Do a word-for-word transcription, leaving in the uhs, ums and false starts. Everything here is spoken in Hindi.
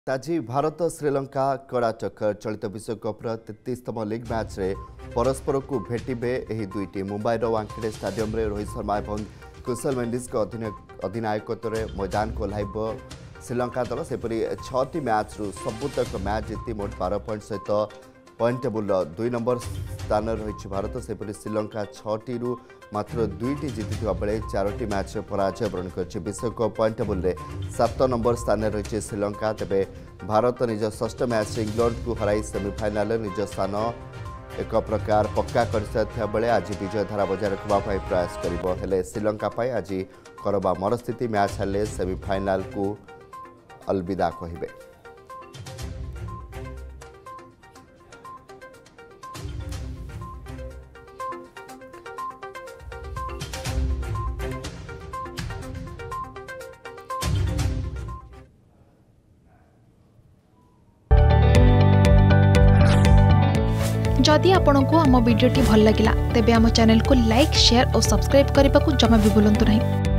आज भारत श्रीलंका कड़ा चक्कर चलित विश्वकप्र तैंतीसतम लीग मैच रे परस्पर को भेटिबे एही दुई टीम मुंबई वांखेड़े स्टेडियम रे रोहित शर्मा और कुशल मेंडिस अधिनायकत्व में मैदान को ओह्लाइब श्रीलंका दल सेपरी छटी मैच रु सबुतक मैच जीति मोट बारह पॉइंट सहित पॉइंट टेबुल दुई नंबर स्थान रही भारत सेपरी श्रीलंका छटी रु मात्र दुईटी जीति बेले चारोटी मैच पराजय वरण कर विश्वकप पॉइंट टेबुल रे सात नंबर स्थान रही श्रीलंका तेबे भारत निज षष्ठ मैच इंग्लैंड को हराई सेमिफाइनाल निज स्थान एक प्रकार पक्का कर बेले आज विजय धारा बजाय रखा प्रयास कर श्रीलंका आज करबा मरस्थिति मैच हेले सेमिफाइनाल को अलविदा कहिबे। जदि आपंक आम भिडी भल लगा तेब आम चैनल को लाइक शेयर और सब्सक्राइब करने को जमा भी भूलु नहीं।